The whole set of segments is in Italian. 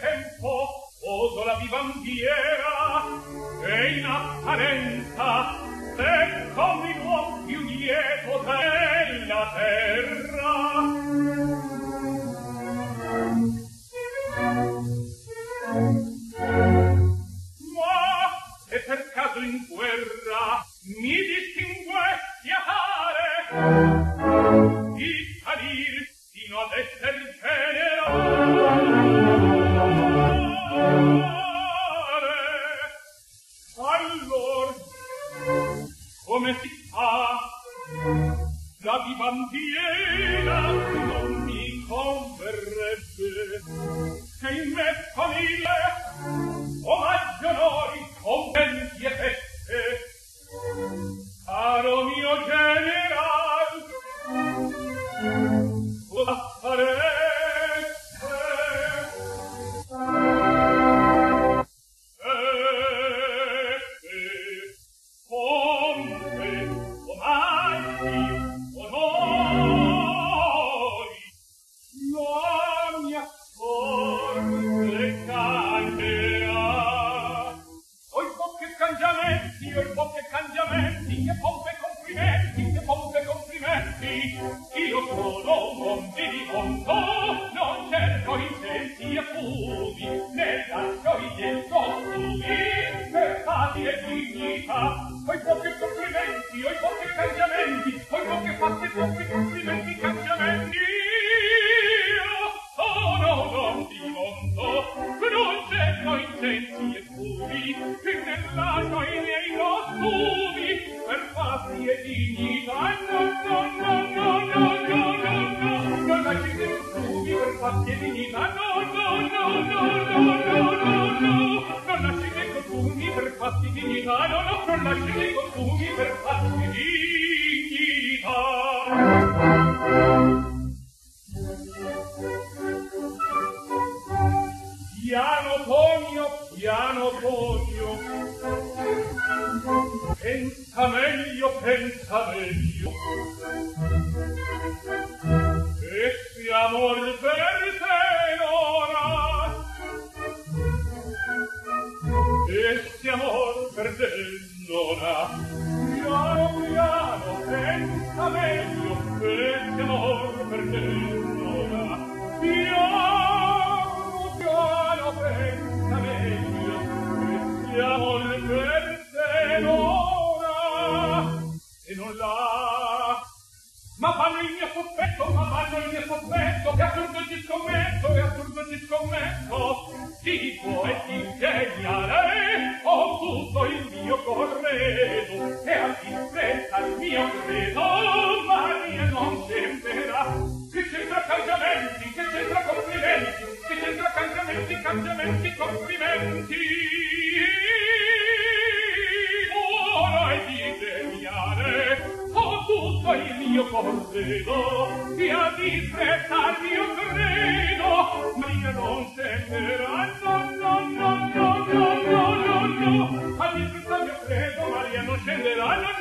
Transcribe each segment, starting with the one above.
tempo oso la vivandiera e in apparenza ecco mi può più lieto della terra. Ma se per caso in guerra mi distinguessi a fare di salir fino ad esser allor come si fa la vivandiera non mi converrebbe che in me famiglie omaggio onori conventi e feste caro mio general cosa fareste io sono un uomo di conto, non cerco intenti e fumi, né lascio i miei costumi, per facile dignità. Poi pochi complimenti, oi pochi cambiamenti, poi pochi fatti, pochi complimenti, cambiamenti. Io sono un uomo di conto, non cerco intenti e fumi, né lascio i miei costumi, per facile dignità. Non lasci i costumi per facile dignità. Non lasci i costumi per facile dignità. Non lasci i costumi per facile dignità. Piano Tonio, pensa meglio, e se amor per te ora, e se amor per te ora, piano, pensa meglio, e se amor per te ora, piano, pensa meglio, e se amor per te ora, e non l'ha. Ma vanno il mio sospetto, è assurdo ti scommetto, ti puoi ingegnare, ho tutto il mio corredo, e a disprezza il mio credo, Maria non sembra, che c'entra cambiamenti, che c'entra complimenti, che c'entra cambiamenti, complimenti. Ora è di deviare, tutto il mio corredo, e a disprezza il mio credo, Maria non scenderà, no, a disprezza il mio credo, Maria non scenderà, no,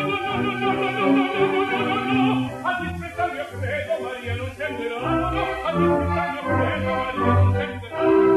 a disprezza il mio credo, Maria non scenderà, no, a disprezza il mio credo, Maria non scenderà.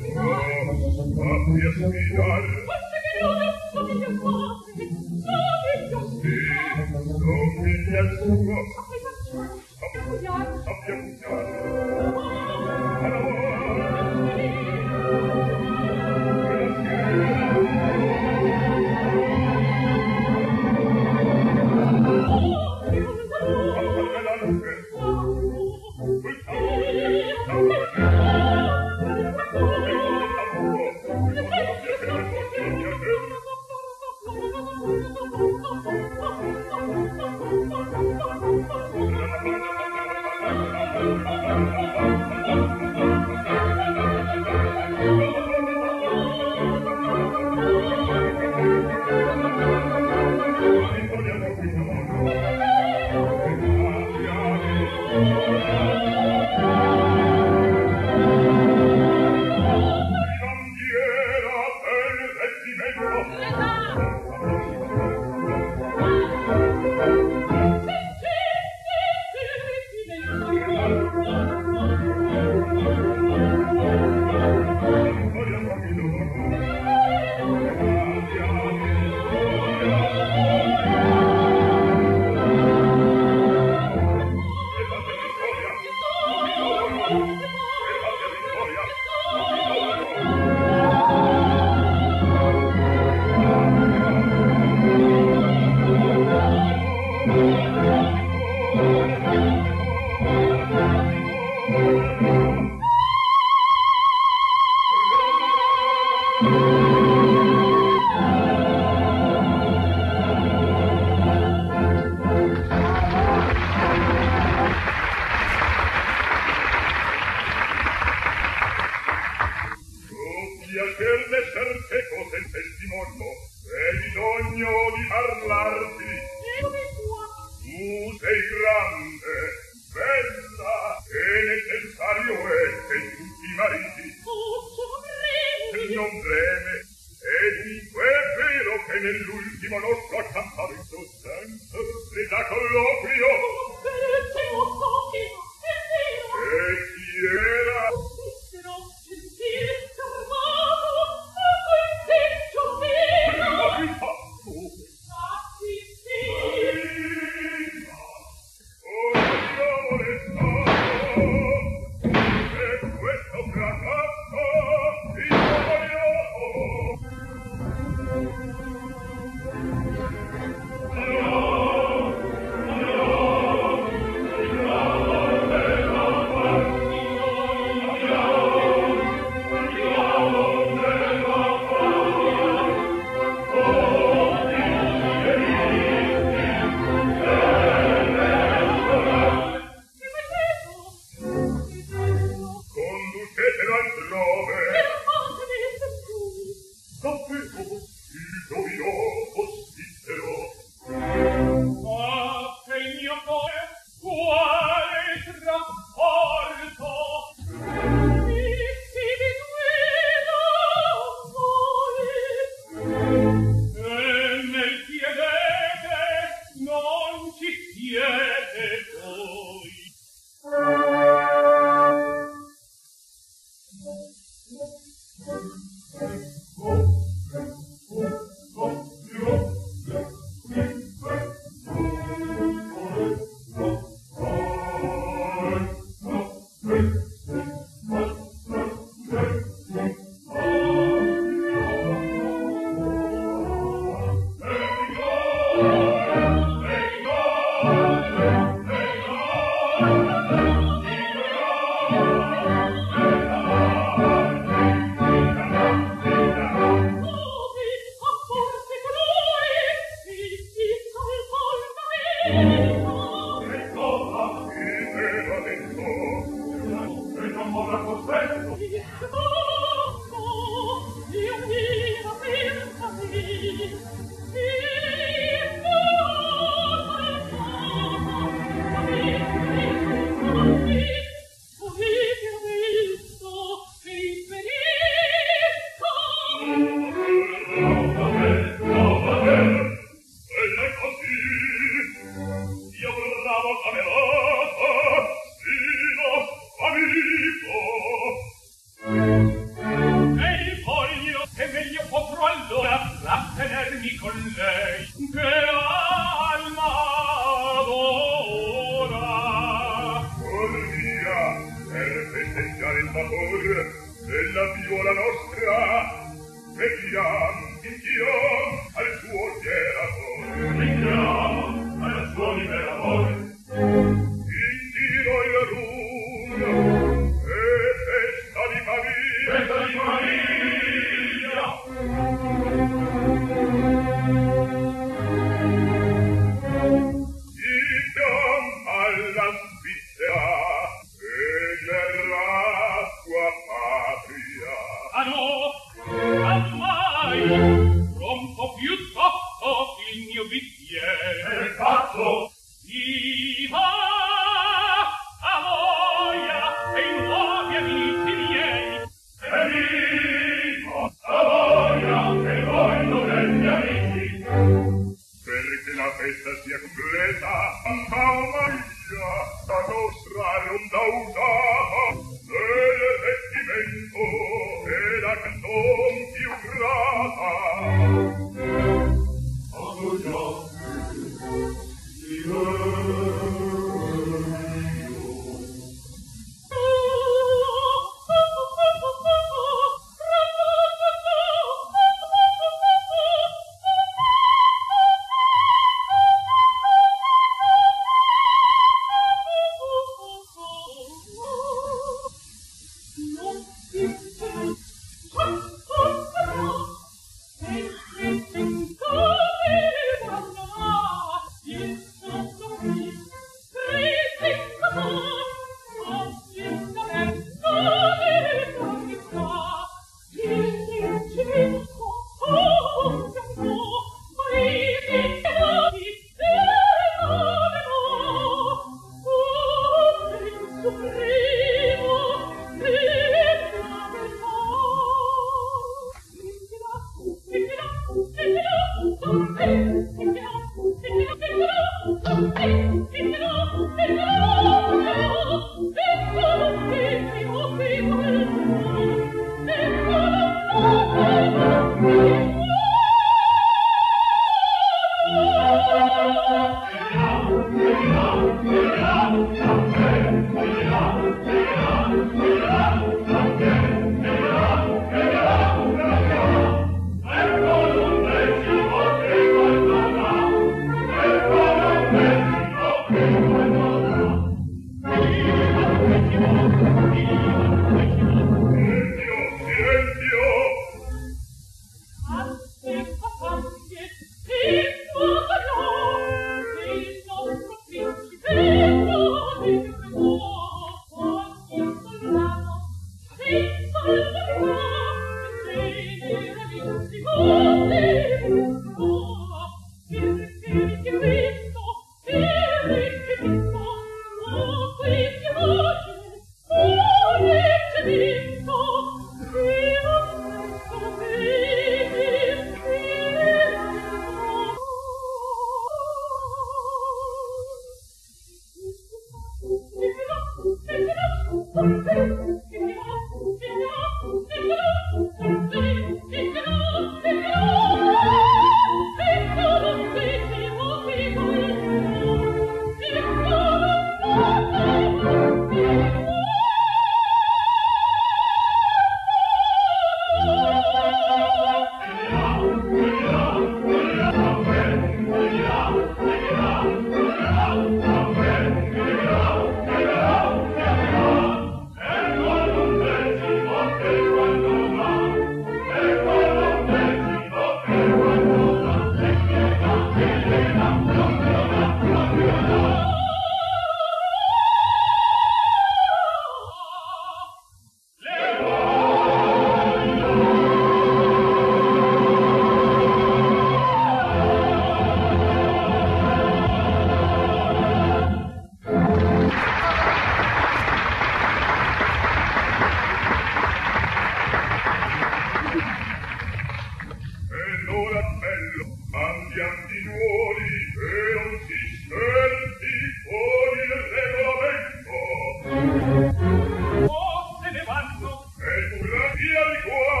Oh, se ne vanno. E tu la via di qua.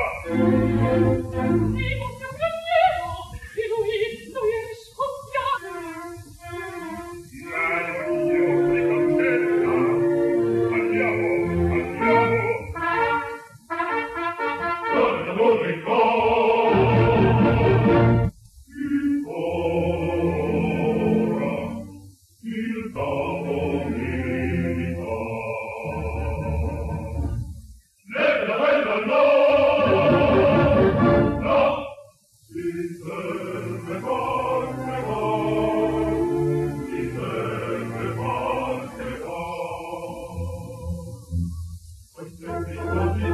Io mio cammino, e lui è scoppiato. Ma io mi contenta. Andiamo. Torna in il capo milita. Nella bella no, si serve forte Queste cose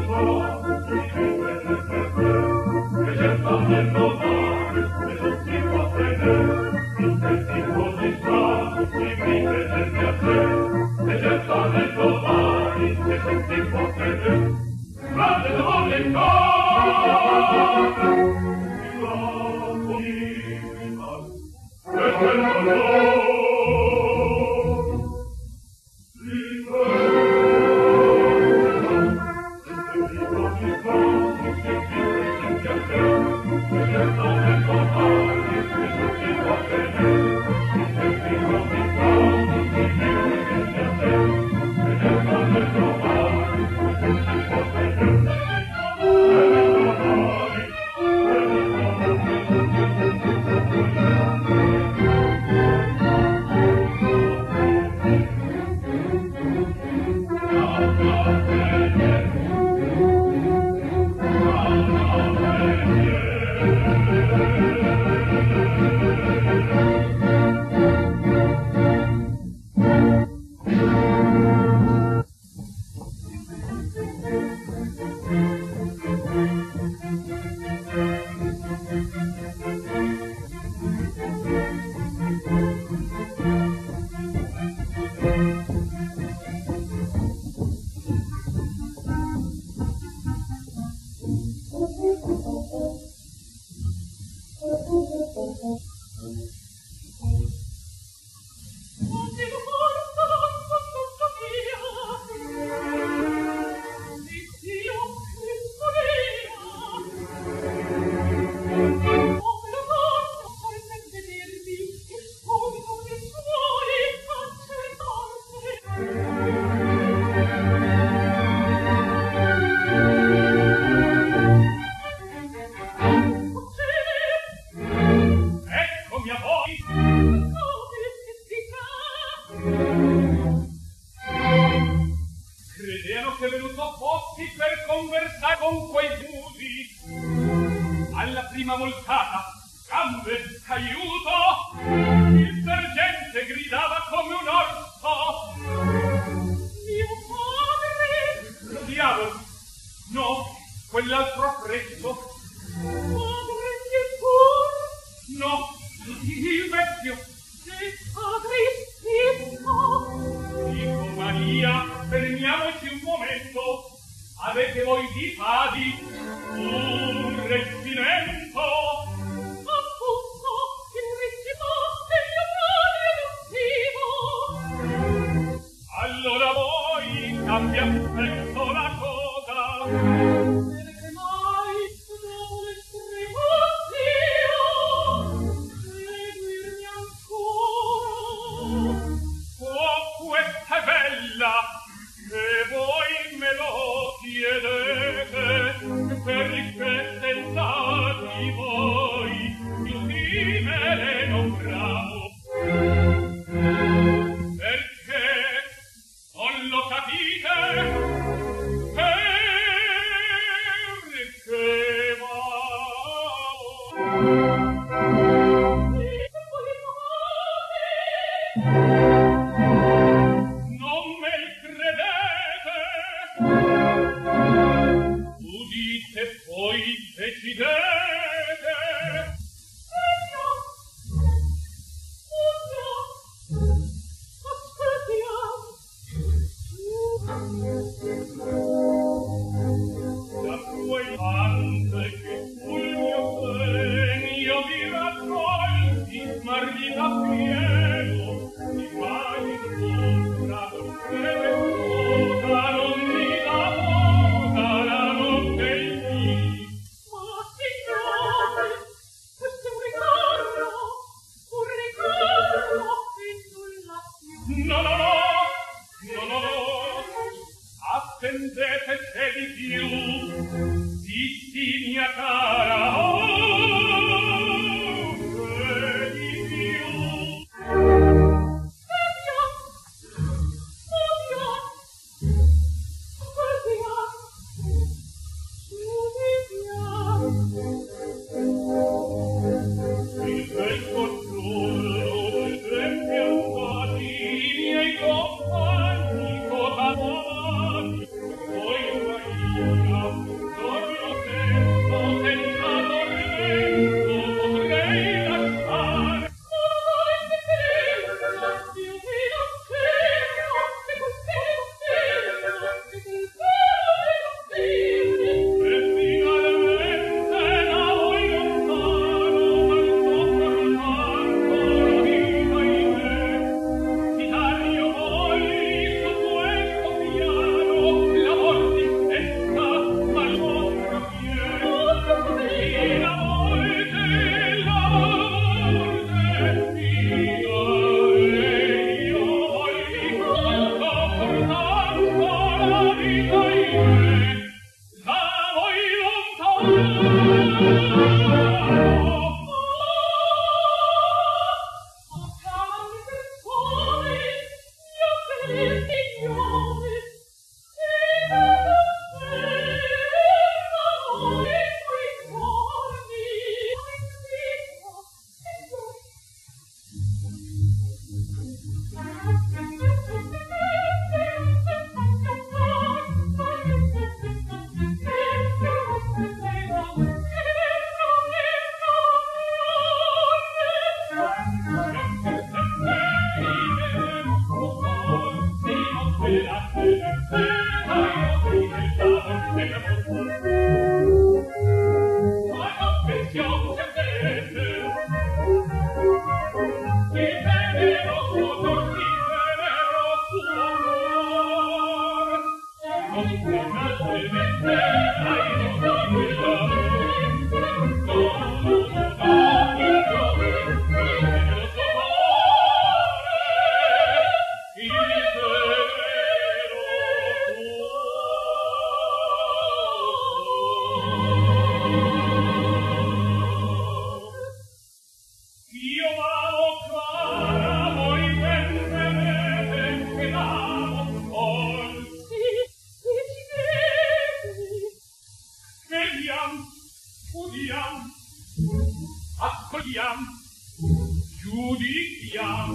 che cercano nel novare, e non si può vedere. Questi cose si prende nel piacere, e cercano nel novare, e non si può vedere. Grande volontà, il lampo e quel valore. Credeano che venuto apposti per conversare con quei musi. Alla prima voltata, gambe, aiuto! Il sergente gridava come un orso. Mio padre! Lo diavolo! No, quell'altro affretto. Padre Gesù! No, il vecchio. Il padre Spirito. Dico Maria, fermiamoci un momento. Avete voi di fadi un reggimento? Appunto, il reggimento del mio padre adottivo. Allora voi cambia spesso la cosa. Perché mai dopo l'estremo Dio seguirmi ancora? Oh, questa è bella, che voi me lo chiedete, perché sensati voi, più di me le nombravo. Perché non lo capite? Perché va? Non me il credete? Udite poi decidete. No, aspettiamo. Attendete se di più, zitti mia cara, se di più. Il bel controllo del tempi andati, I miei compagni cosa amati, poi Maria, torno senza tormento, potrei lasciare. E finalmente la voglio lontano, ma il nostro ritardo, la vita in me. Italia poi su questo piano, l'amor si stessa, ma il vostro pieno. E la morte, via, e io voglio, sopportando la vita in me. La voglio lontano. Io amo Clara, voi penserete che l'amo con. Vediam, udiam, ascoltiam, giudichiam.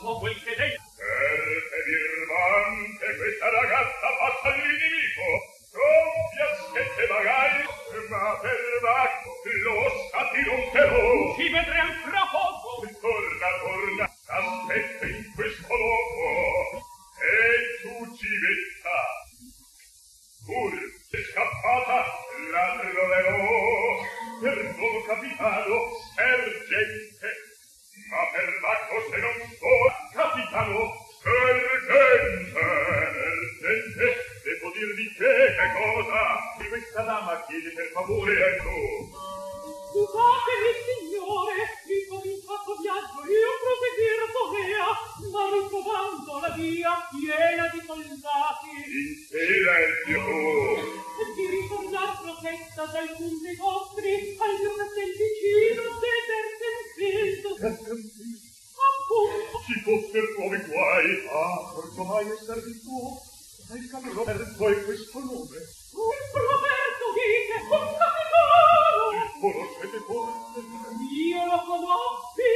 so quel che dei. Certe birbante questa ragazza passa all'inimico. Troppia schette magari, ma per Bacco lo stati romperò. Ci vedrem fra poco. Torna, aspetta in questo loco. E tu civetta. Pur è scappata, la troverò. Perdono capitano, sergente. Ma per Bacco se non so, capitano, sergente. Devo dirvi che cosa? Di questa dama chiede per favore, ecco. Scusatemi, signore, incominciato viaggio io proseguir volea, ma ritrovando la via piena di soldati. In silenzio! Di ritornar protetta dai punti vostri al mio castel vicino de Berkenfield. Appunto. Ci fossero nuovi guai. Ah, porto mai esser di tuo. Il capo Roberto è questo nome. Roberto dite, un capitano! Conoscete forse? Io lo conosci,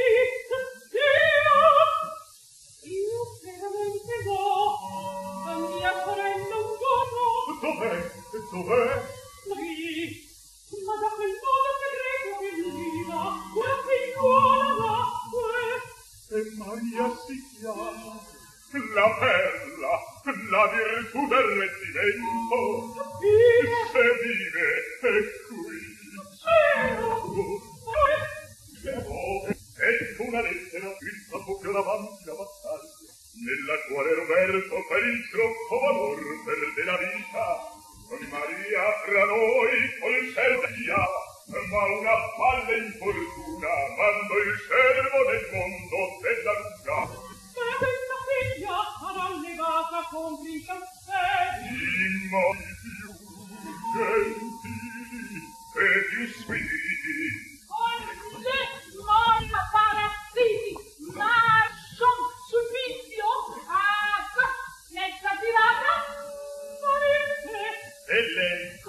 io veramente no, la mia sorella un giorno. Dov'è? Lì, ma da quel modo segreto che illumina, una figliuola nacque. E Maria si chiama la perla, la virtù del reggimento. Se vive è qui. Ecco una lettera scritta proprio davanti alla battaglia, nella quale Roberto per il troppo valor perde la vita. Maria fra noi col servia, ma una palla infortuna mando il servo del mondo della lunga. E questa figlia sarà legata con i castelli. I modi più gentili e più sweet. Molla parassiti, marcion sul vizio, mezza tirata, parente, E lei?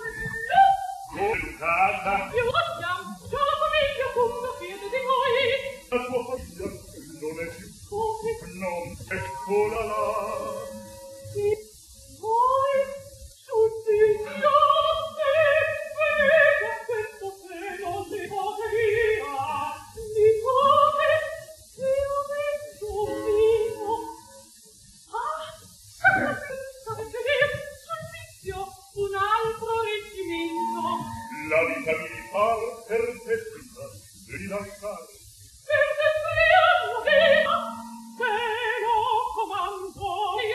Collucata. Io vogliamo, c'ho la famiglia punto piede di voi. La sua famiglia non è più. Non, eccola là. Sì, voi, sul vizio, venite a questo seno di poteria. Nipote, io metto un vino. Sapete dire, sul vizio, un altro reggimento. La vita mi fa per te prima di lasciare. Per te speriamo, vita, ve lo comando.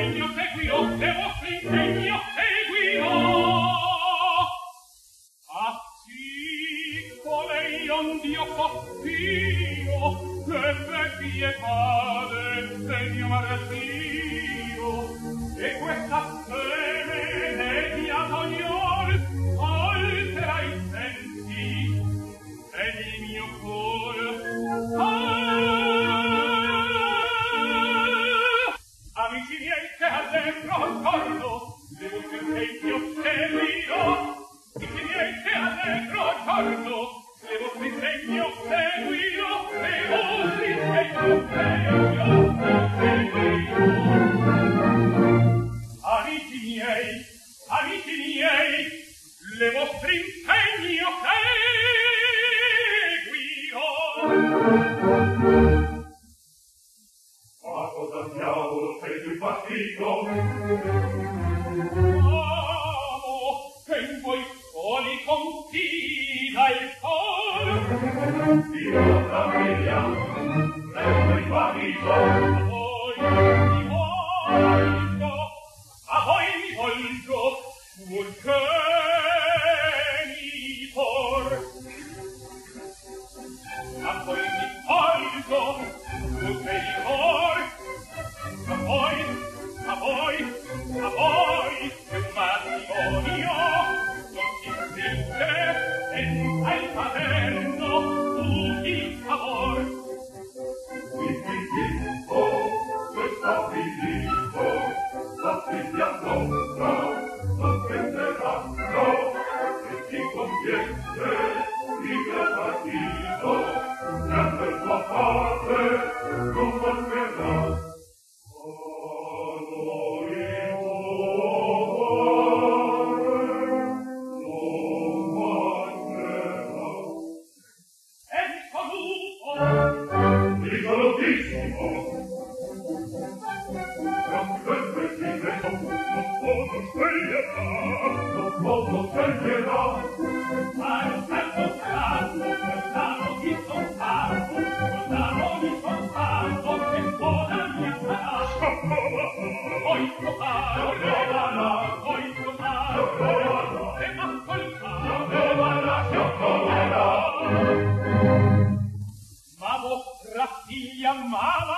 impegno seguirò, le vostre impegno seguirò. Ah sì, colei ond'io postio, che per pietade del mio martirio, e questa semedia d'ognol altera i sensi del mio cuore. Amici miei, che allegro giorno, le vostre impegno seguirò. Amici miei, che allegro giorno, le vostre impegno seguirò. Le vostre impegno seguirò. Amici miei, le vostre impegno seguirò. Ma cosa diavolo sei tu partito? Amo che in voi soli confida il cor. Dio la famiglia, resto in partito. A voi mi volgo, un genitor. A voi mi volgo, un genitor. A voi, un matrimonio, non si stringe, senza il paterno, il favor. Il figlio, questa figlio, la figlia nostra, non prenderanno, e ti conviene, il partito, e per tua parte, non mancherà. Ma vostra figlia amava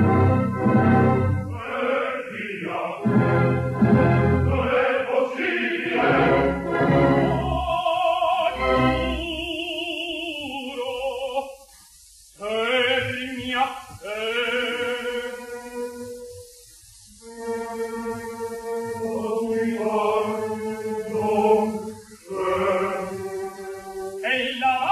Non è possibile! giuro per mia e la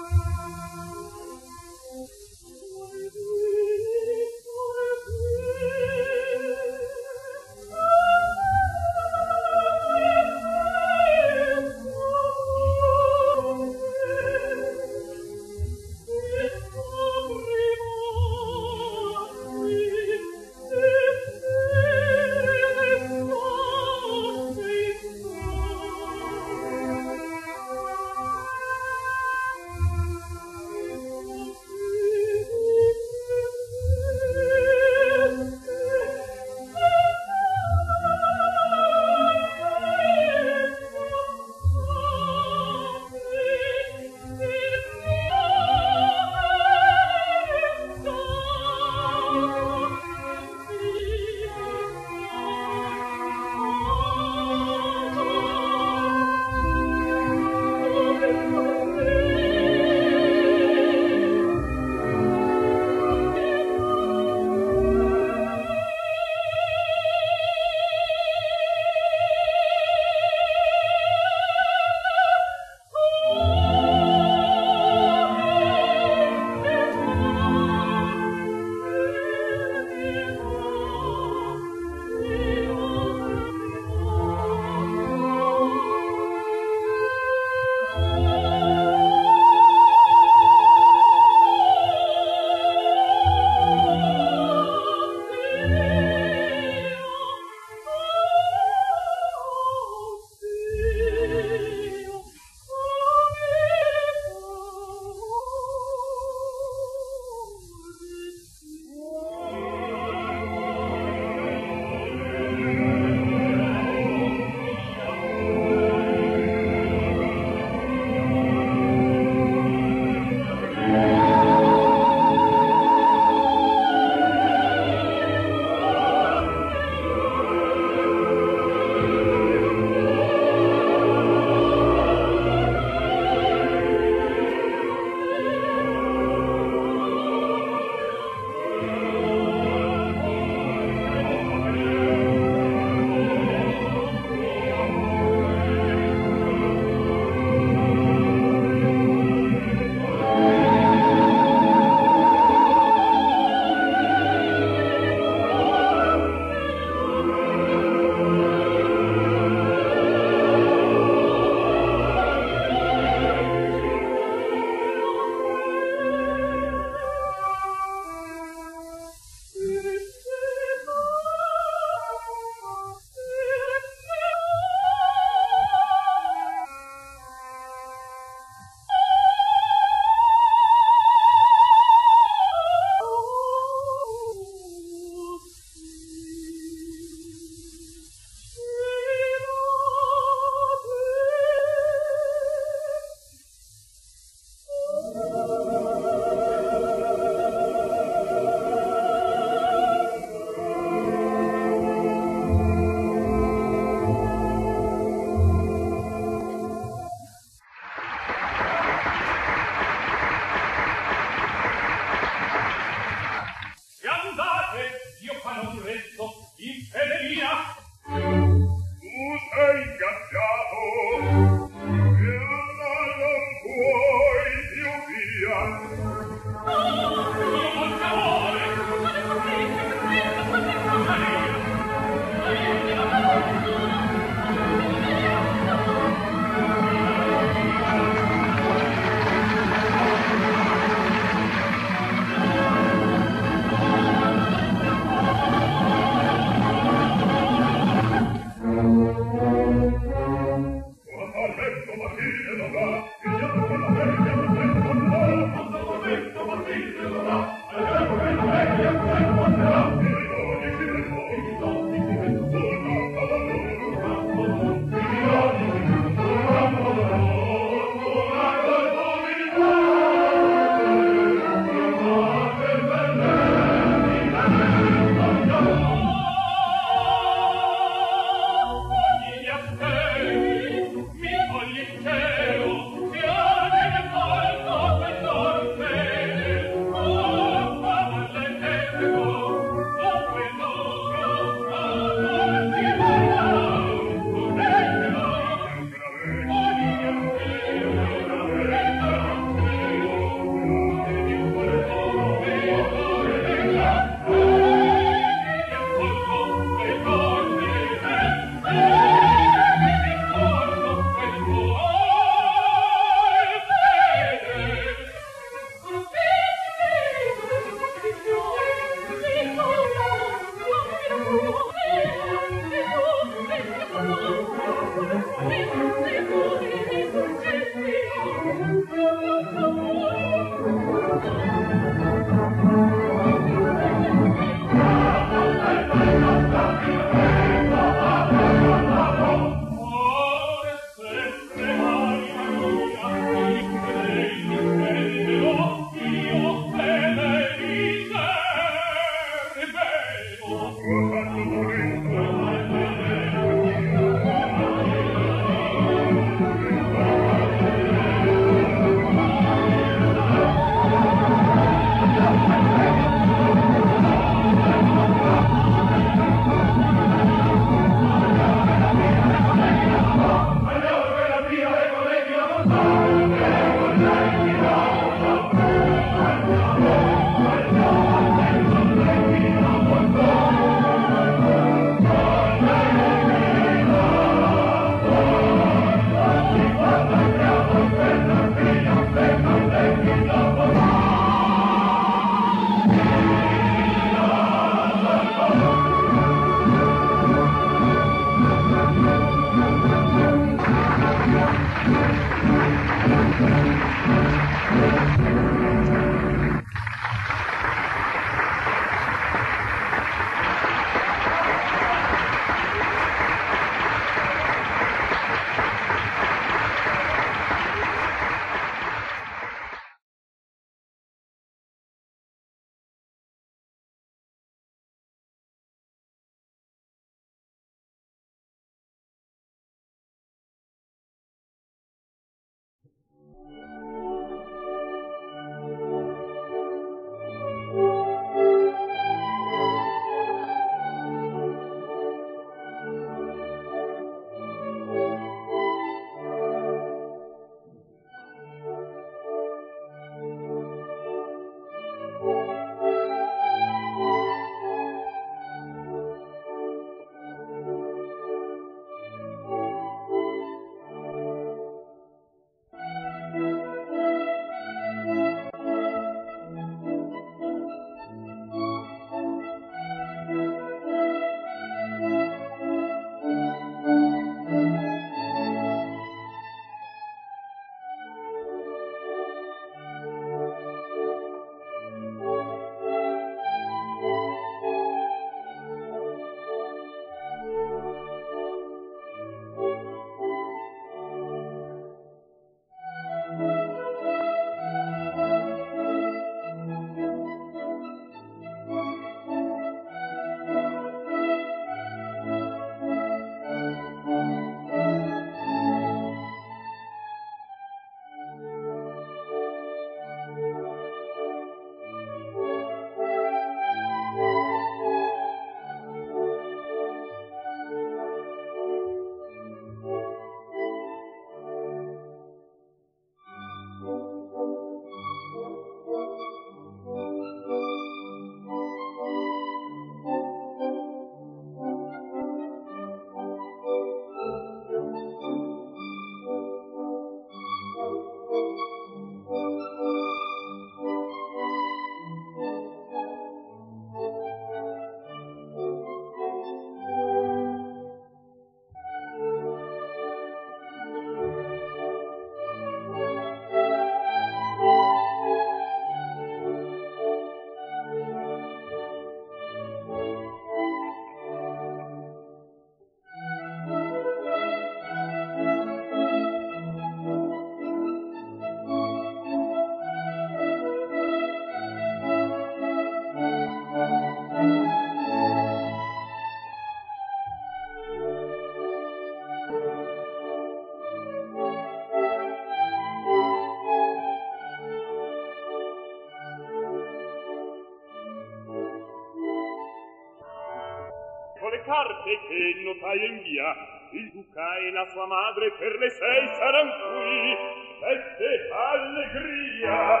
carte che il notaio invia, il duca e la sua madre per le 6 saran qui. Feste allegria!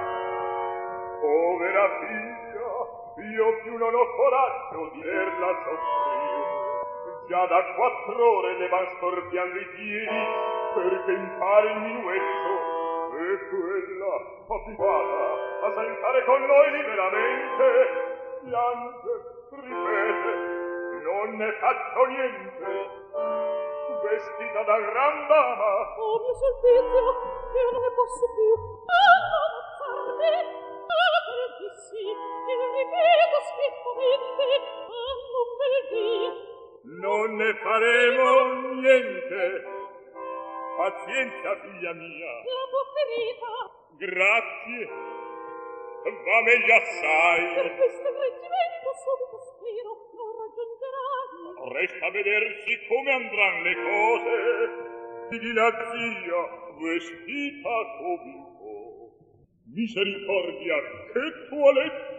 Povera figlia, io più non ho coraggio di vederla soffrire. Già da 4 ore le van storpiando i piedi perché impari il minuetto, e quella, abituata a saltare con noi liberamente, piange, ripete, non ne faccio niente, vestita da gran dama. Oh mio servizio, io non ne posso più. Ammazzarmi, per sì, il ripeto schiettamente, non bel dia. Non ne faremo niente. Pazienza, figlia mia. La tua ferita. Grazie. Va meglio assai. Per questo reggimento subito spiro non raggiungerai. Resta a vedersi come andran le cose. Di la zia vestita comico. Misericordia, che toilette!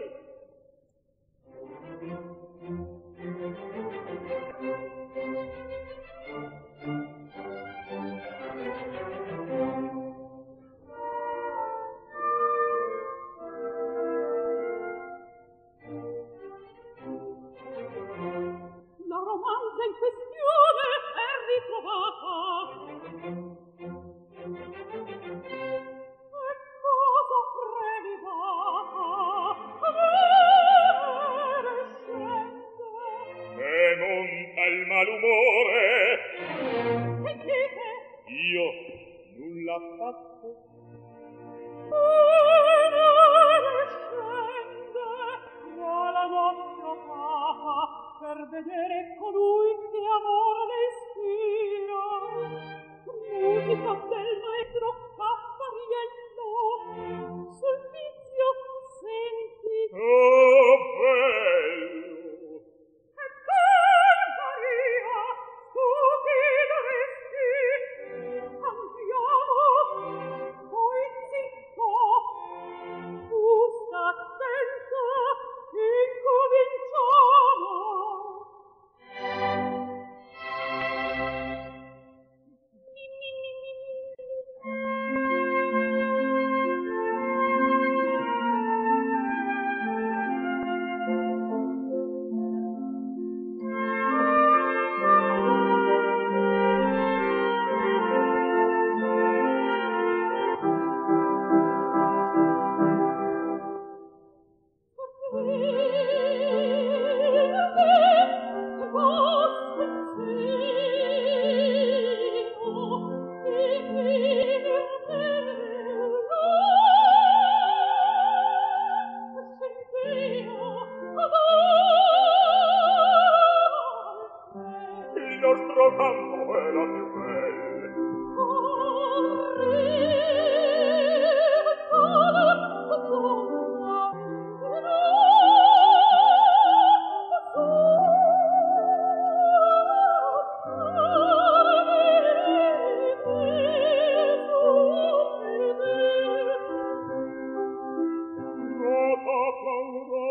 La romanza in questione è ritrovata. E cosa prelibata? Avere scende. E monta il malumore. Che dite? Io nulla fatto. Avere scende. Tra la notte opata per vedere colui che amore le ispira. Musica del maestro Caffariello, sul vizio senti. Oh, bello! E per Maria, tu chi dovresti? Andiamo!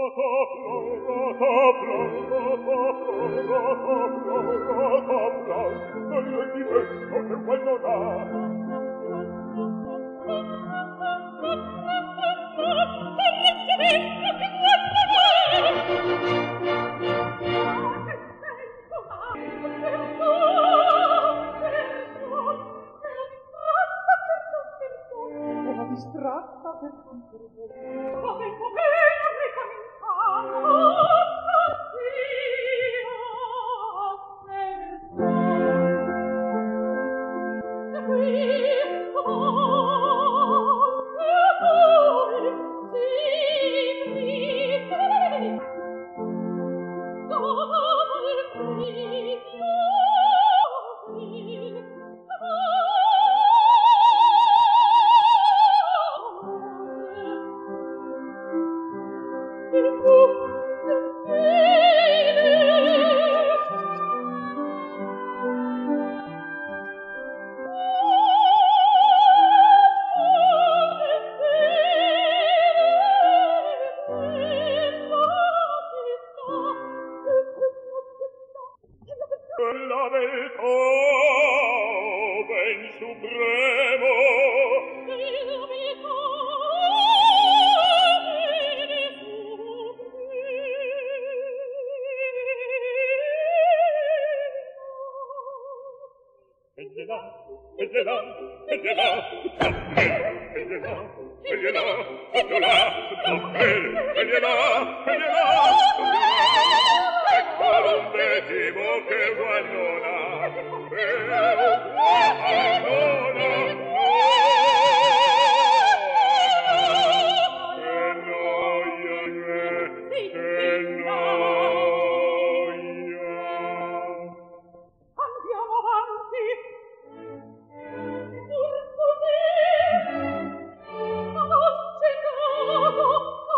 Distratta per come ricominciamo la beltà ben supremo che guannona andiamo avanti pur così non c'è caso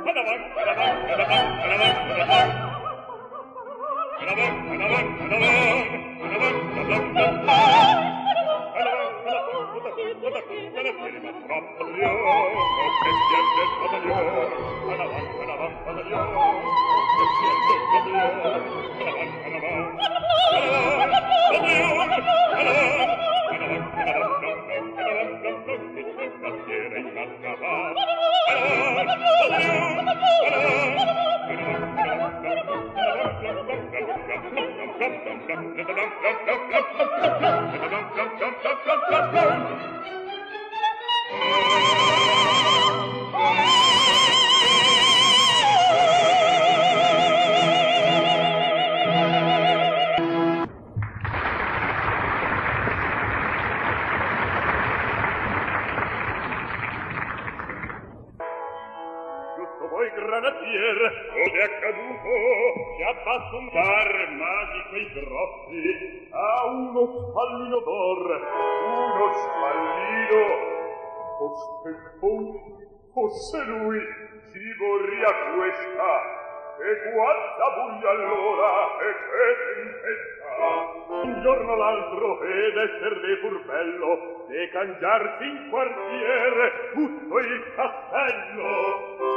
Fosse lui, ci vorria questa, e quanta buia allora, e che tempesta! Un giorno l'altro, ed esserle pur bello, e cangiarsi in quartiere tutto il castello.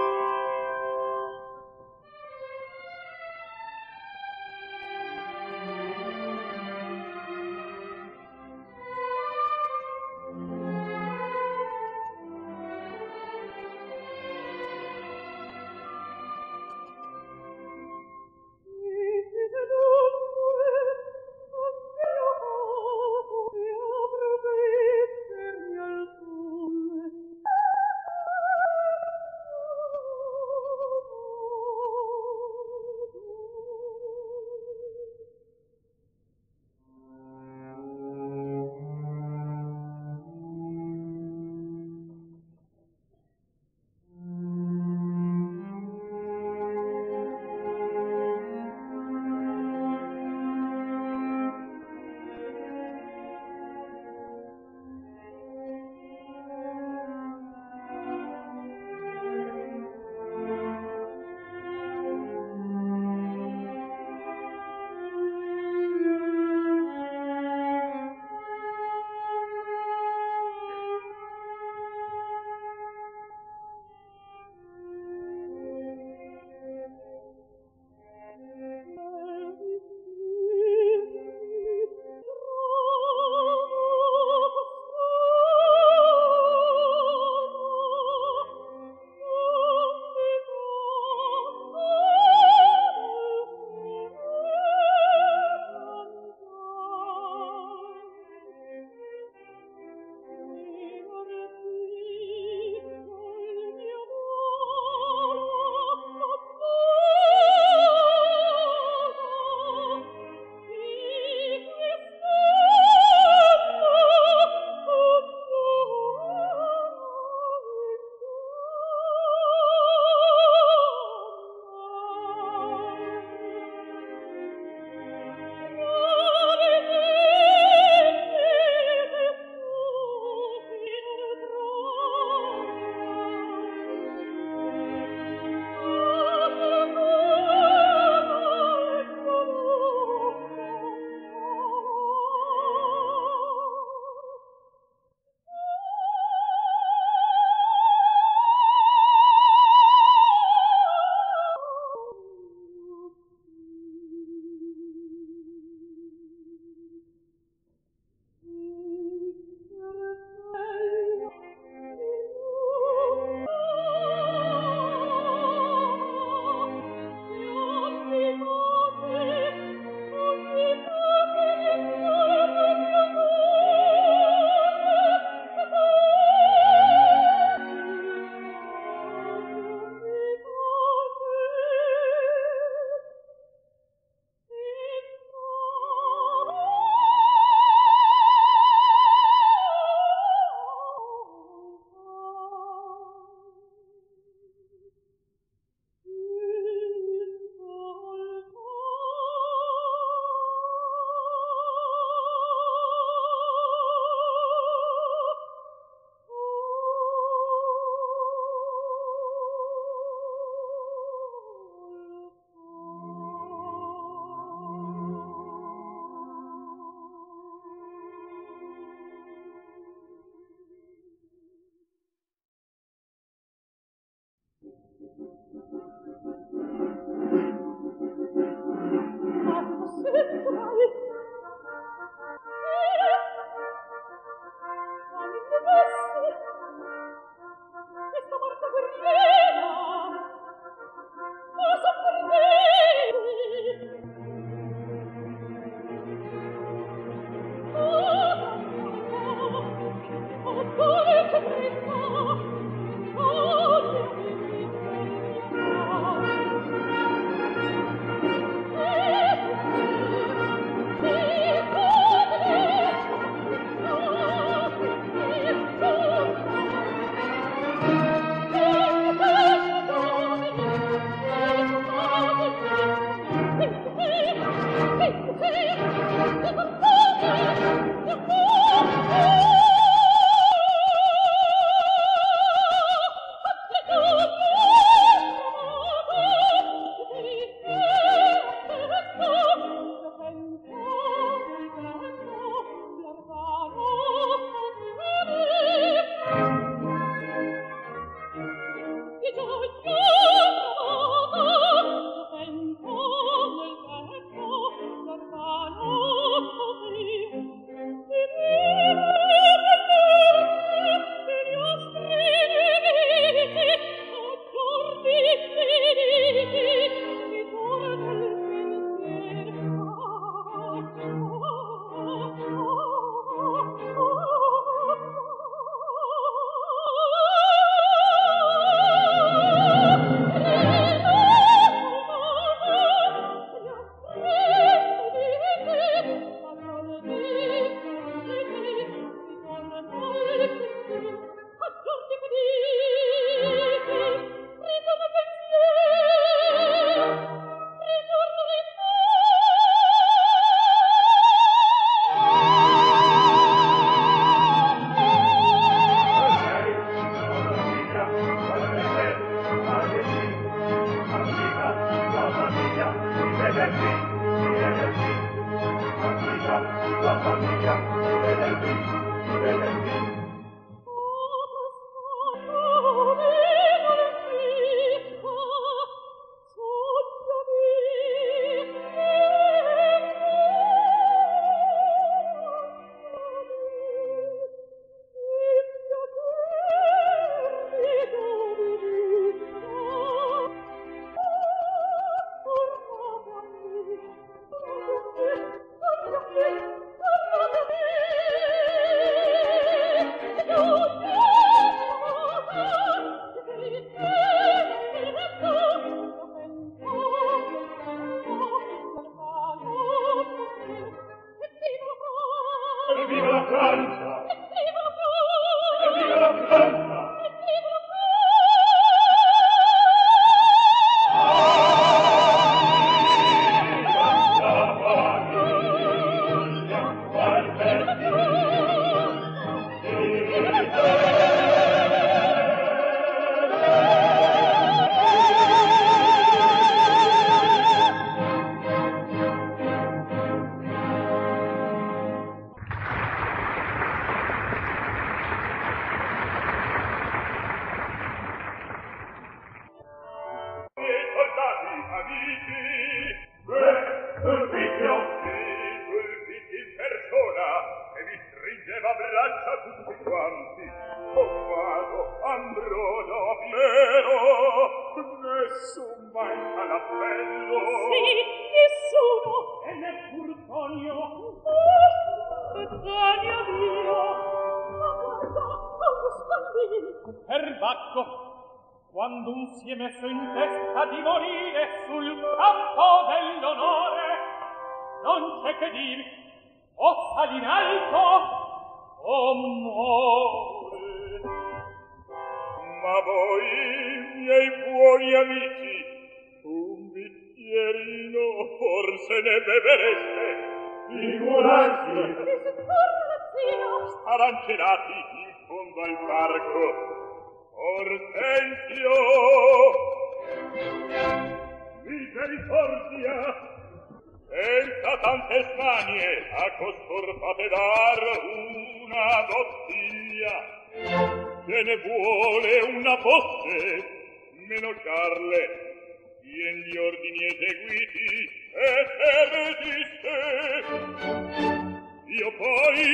Io poi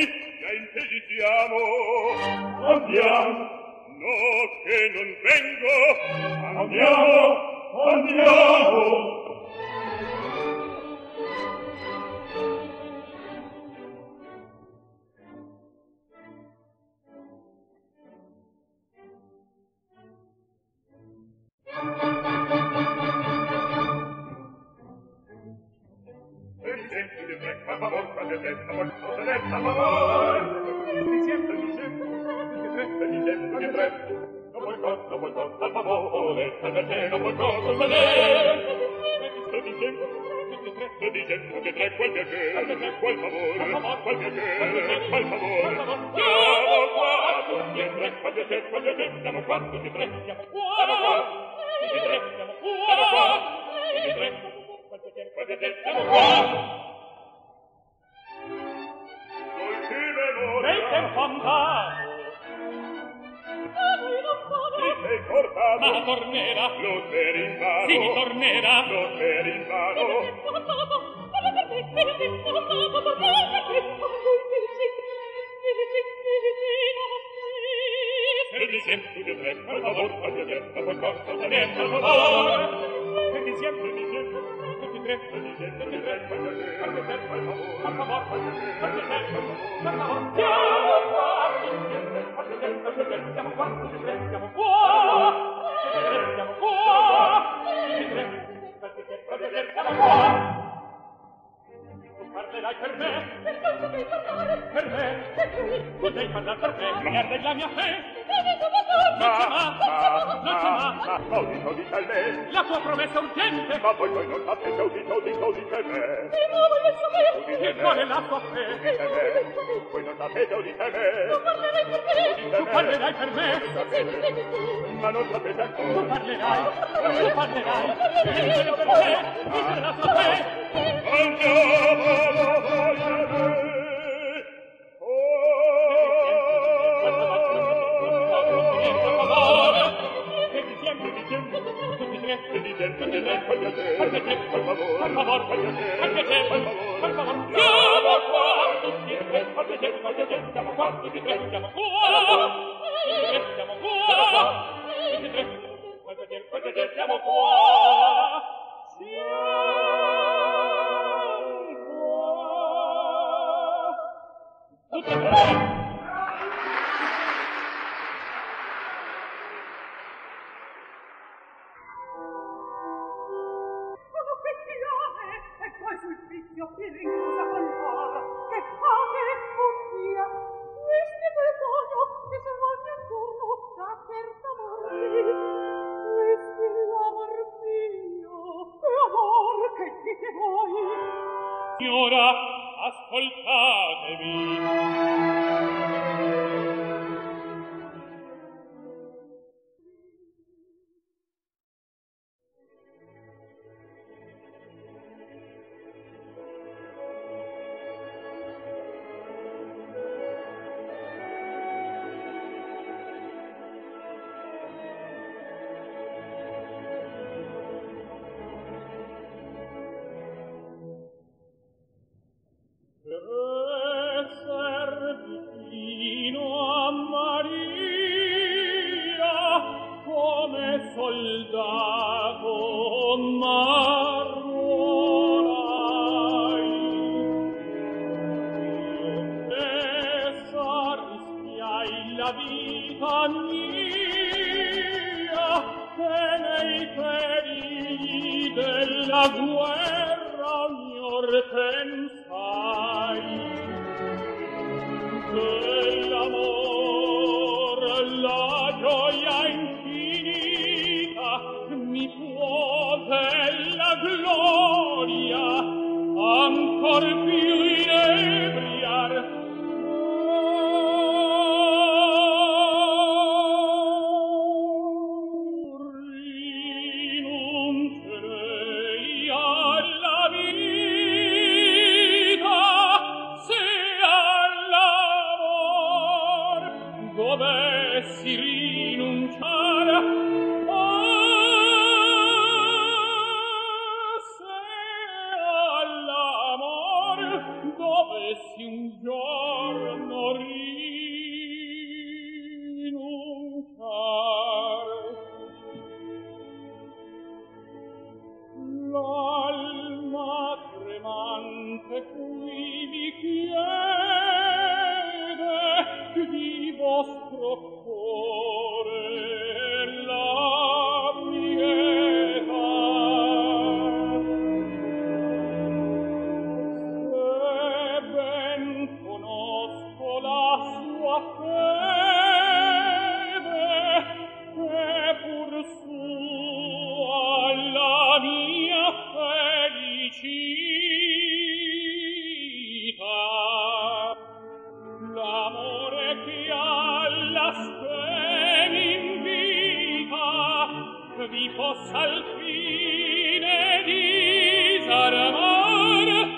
già intesi siamo. Andiamo. No, che non vengo. Andiamo, andiamo. Ma tornerà. Lo per in vano. Sì, tornerà. Lo per in vano. Per favor, fagli adesso, poi corso, tenere, per favore. Per insieme, tutti e tre, fagli adesso, per favore, fagli adesso, per favore. Siamo qua, siamo qua, siamo qua. Siamo qua! Siamo qua! Tu parlerai per me? Per me? Tu devi parlare per me? Perde la mia fe? Non c'è ma! Udite a me! La tua promessa urgente! Ma poi non sapete, udite me! E qual è la tua fe? Udite me! Voi non sapete, udite me! Tu parlerai per me? Ma non sapete ancora. Tu parlerai. Ditelo per me, ditelo la sua fe. Andiamo, Signora, ascoltatevi. vi possa al fine disarmare.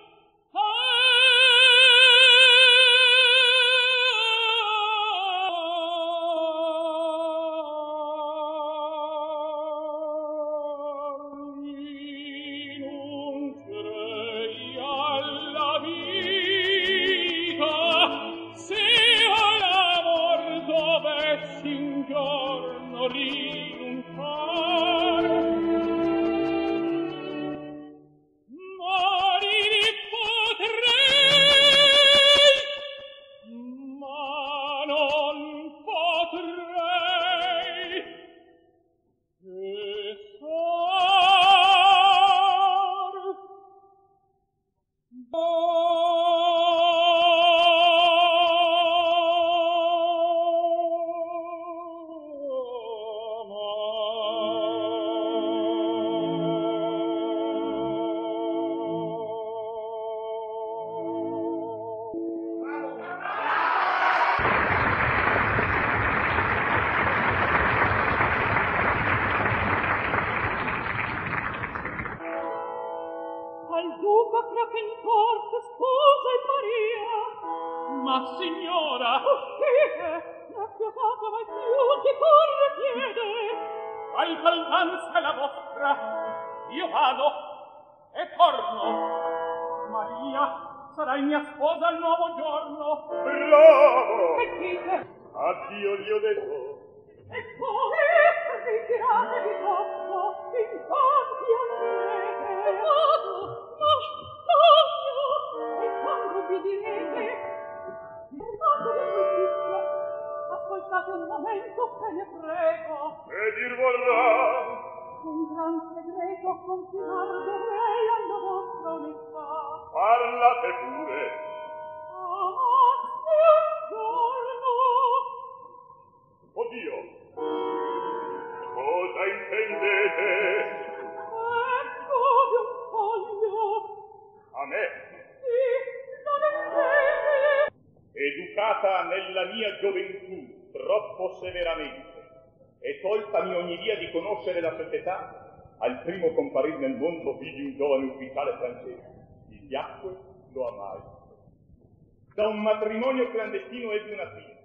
Al primo comparir nel mondo vidi un giovane ufficiale francese. Gli piacque, lo amai. Da un matrimonio clandestino ebbi una figlia.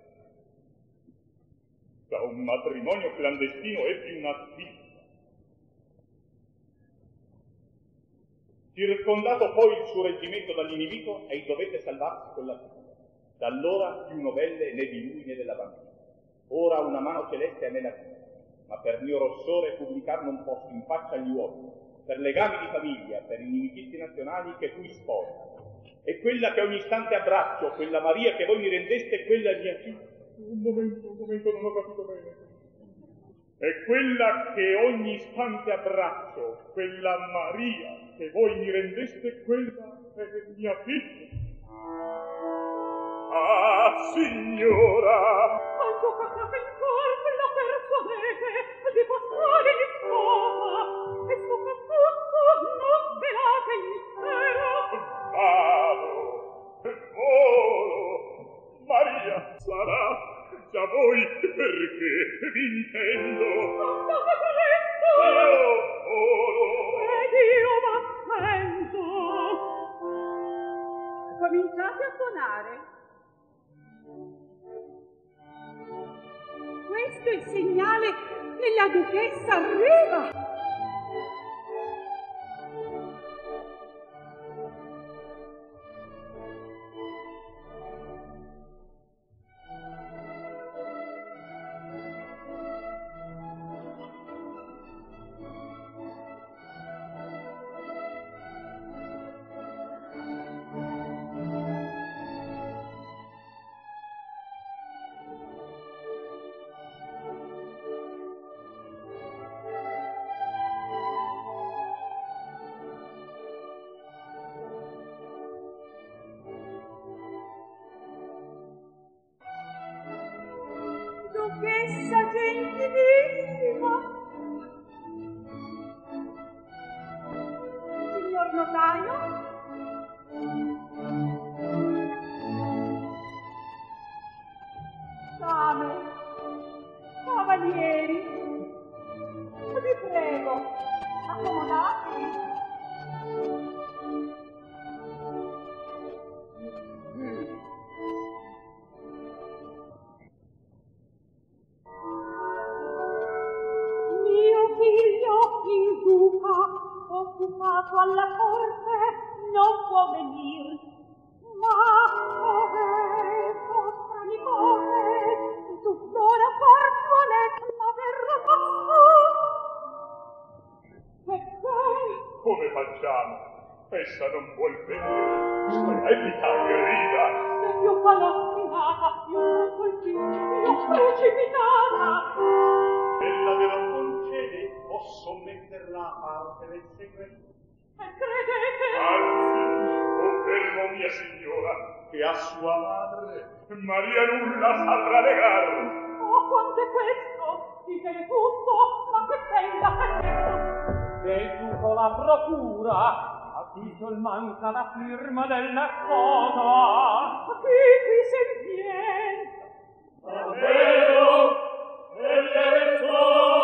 Da un matrimonio clandestino ebbi una figlia. Circondato poi il suo reggimento dall'inimico, ei dovette salvarsi con la figlia. Da allora più novelle né di lui né della bambina. Ora una mano celeste a me la figlia. Ma per mio rossore pubblicar non posso in faccia agli uomini, per legami di famiglia, per inimicizie nazionali che fui sposa. E quella che ogni istante abbraccio, quella Maria che voi mi rendeste, quella mia figlia. Un momento, non ho capito bene. E quella che ogni istante abbraccio, quella Maria che voi mi rendeste, quella è mia figlia. Ah, signora! Quanto capite in colpo la persuadete di passare di sposa e soprattutto non velate il mistero. Volo, Maria sarà già voi perché vi intendo. Andate presto! Io volo! Ed io m'attento. Cominciate a suonare. Questo è il segnale che la duchessa arriva. Duchessa gentilissima, signor notaio, dame, cavalieri, figlio, il duca, occupato alla corte, non può venir. Ma ove vostra nipote, tuttora fortuone, ma verrà perché? Come facciamo? Essa non vuol venire. Strepita, grida. Se più palastrinata, più non colpita, più precipitata. Ella me lo concede, posso metterla a parte del segreto. E credete? Anzi, confermo mia signora, che a sua madre Maria nulla saprà negar. Oh, quanto è questo? Ditele tutto, ma che tenda per Veduto la procura, avviso il manca la firma della cosa. qui se viene. Davvero? Nelle sue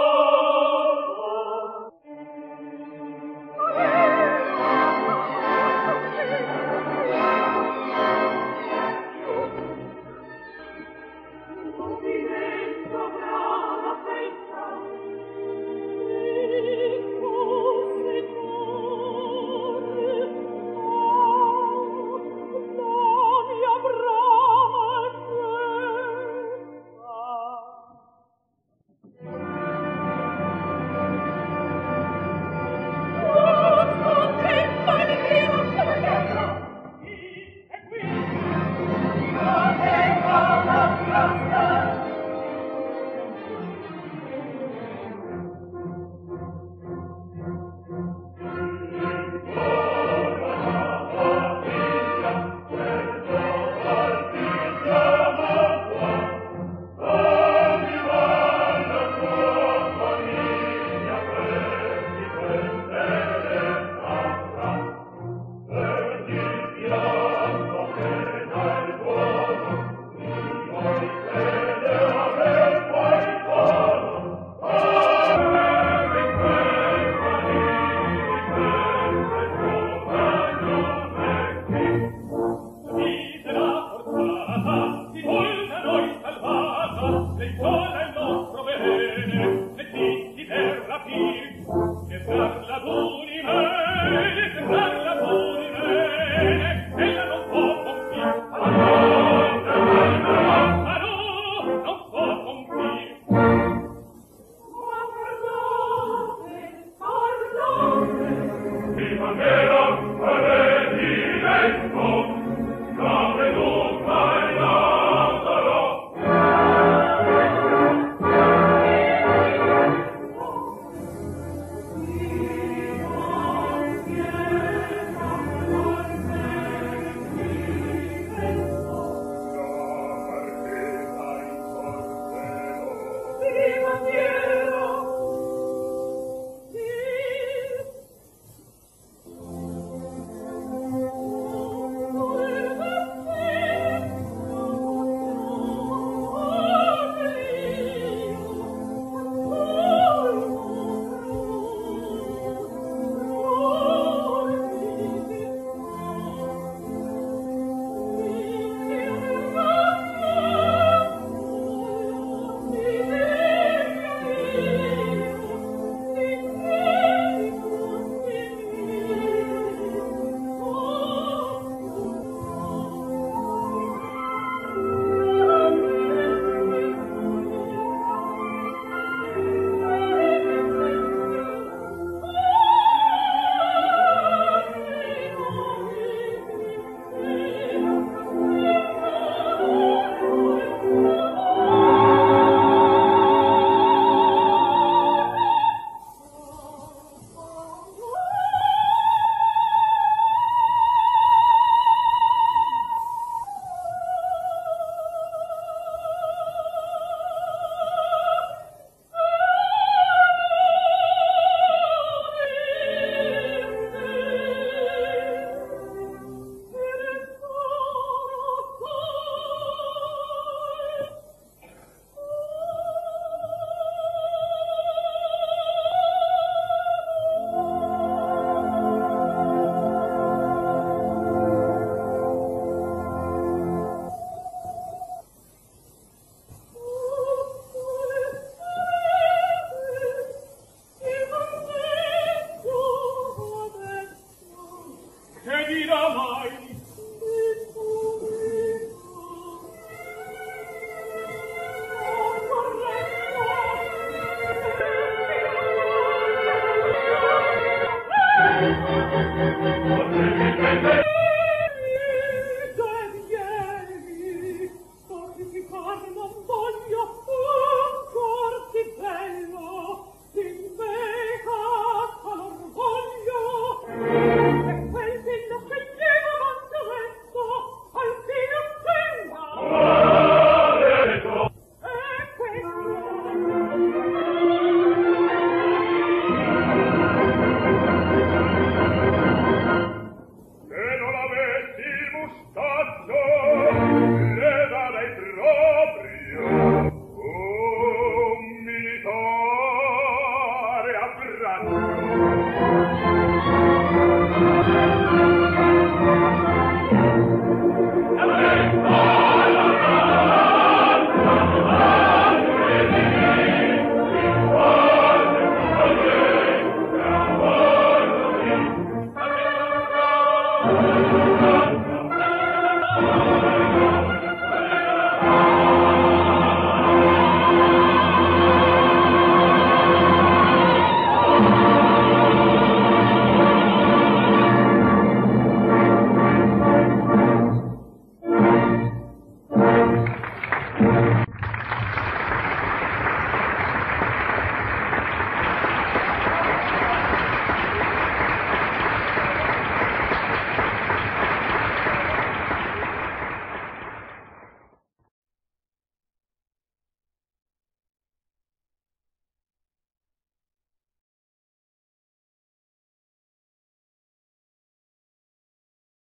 e per la